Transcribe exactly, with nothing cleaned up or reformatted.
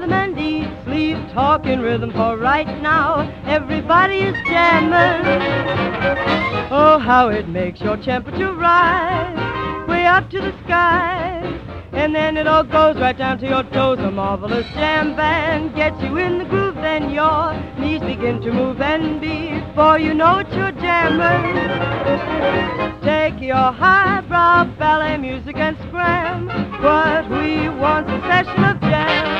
rhythm and eat, sleep, talk in rhythm, for right now everybody is jamming. Oh, how it makes your temperature rise way up to the sky, and then it all goes right down to your toes. A marvelous jam band gets you in the groove, then your knees begin to move, and before you know it, you're jamming. Take your highbrow ballet music and scram what we want, a session of jam.